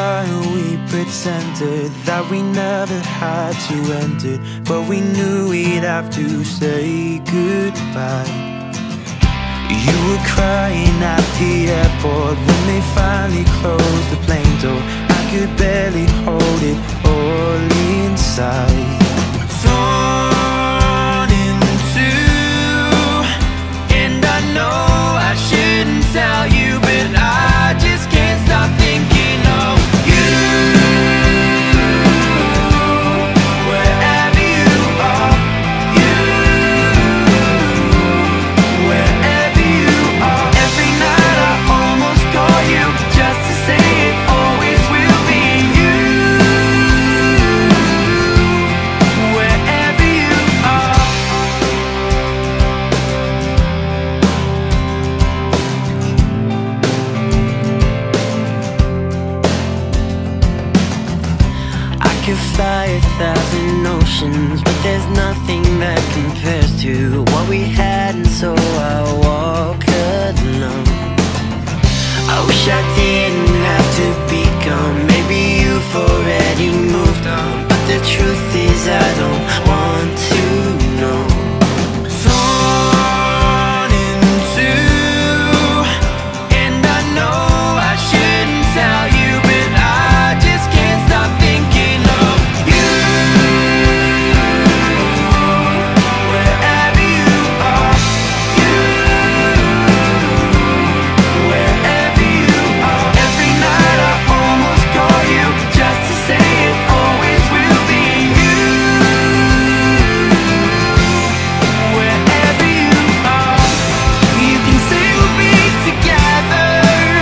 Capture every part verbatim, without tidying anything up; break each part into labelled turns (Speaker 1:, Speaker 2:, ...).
Speaker 1: while we pretended that we never had to end it, but we knew we'd have to say goodbye. You were crying at the airport when they finally closed the plane door. I could barely hold it all inside. Torn in two, and I know I shouldn't tell you, but I just can't stop thinking of you. Wherever you are, you. Wherever you are. Every night I almost call you just to say it always will be you. Wherever you are. I could fly a thousand oceans, but there's nothing that compares to what we had, and so I walk alone. I wish I didn't have to be gone. Maybe you've already moved on, but the truth is I don't want to know. Torn in two, and I know I shouldn't tell you, but I just can't stop thinking of you. Wherever you are, you. Wherever you are. Every night I almost call you just to say it always will be you. Wherever you are. You can say we'll be together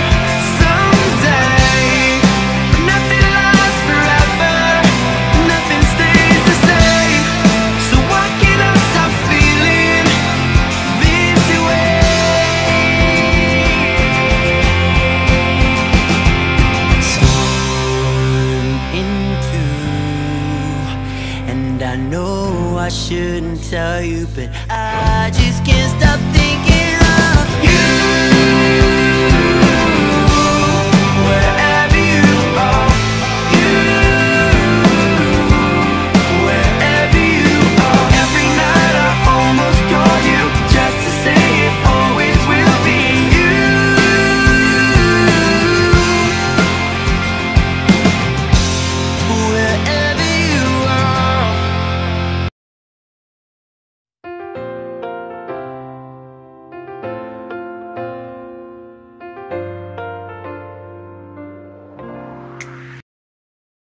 Speaker 1: someday, but nothing lasts forever, nothing stays the same. So why can't I stop feeling this way? Torn in two, and I know I shouldn't tell you, but I just can't stop thinking of you.